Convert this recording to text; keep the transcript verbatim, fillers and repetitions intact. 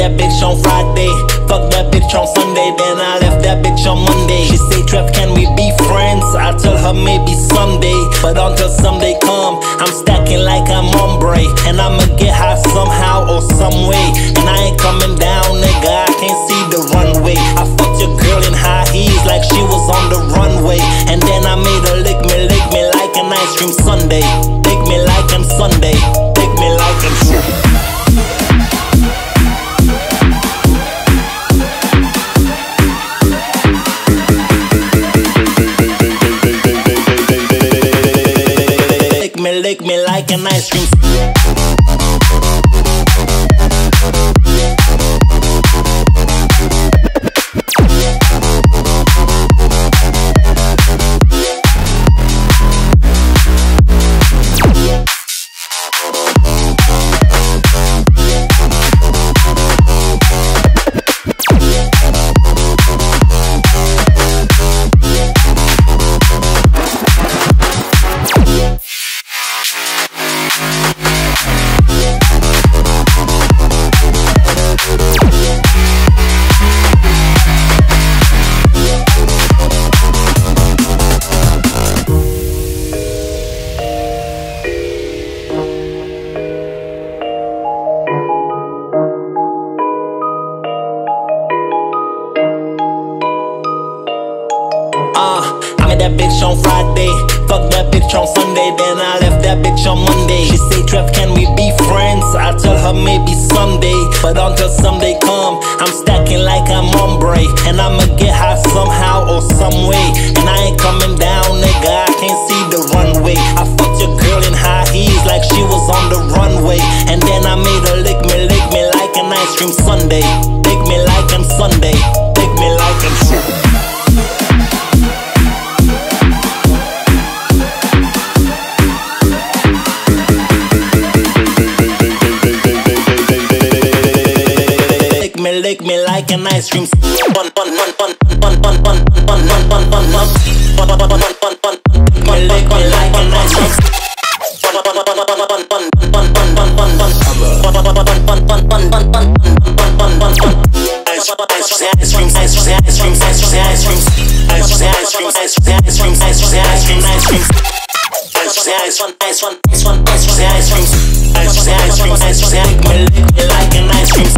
that bitch on Friday, fuck that bitch on Sunday, then I left that bitch on Monday. She say, Trev, can we be friends? I tell her maybe someday, but until someday come, I'm stacking like I'm ombre, and I'ma get high somehow or some way. And I ain't coming down, nigga, I can't see the runway. I fucked your girl in high heels like she was on the runway, and then I made her lick me, lick me like an ice cream sundae. Lick me like I'm Sunday, lick me like I'm Sunday. Lick me like an ice cream. Uh, I met that bitch on Friday, fuck that bitch on Sunday, then I left that bitch on Monday. She say, Trev, can we be friends? I tell her maybe someday, but until someday come, I'm stacking like I'm ombre, and I'ma get high somehow or some way. And I ain't coming down, nigga, I can't see the runway. I fucked your girl in high heels like she was on the runway, and then I made her lick me, lick me like an ice cream sundae. Lick me like I'm Sunday, lick me like I'm Sunday. Lick me like an ice cream. Bun bun bun bun bun bun bun bun bun bun bun bun. Bun bun bun bun bun. Lick me like an ice cream. Bun bun bun bun bun bun bun bun bun bun bun bun. Bun bun bun bun bun bun bun bun bun bun bun bun. Ice cream, ice cream, ice cream, ice cream, ice cream, ice cream, ice cream, ice cream, ice cream, ice cream, ice cream, ice cream, ice cream. Ice one, ice one, ice one, ice cream, ice cream, ice cream, ice cream, ice cream. Lick me, lick me like an ice cream.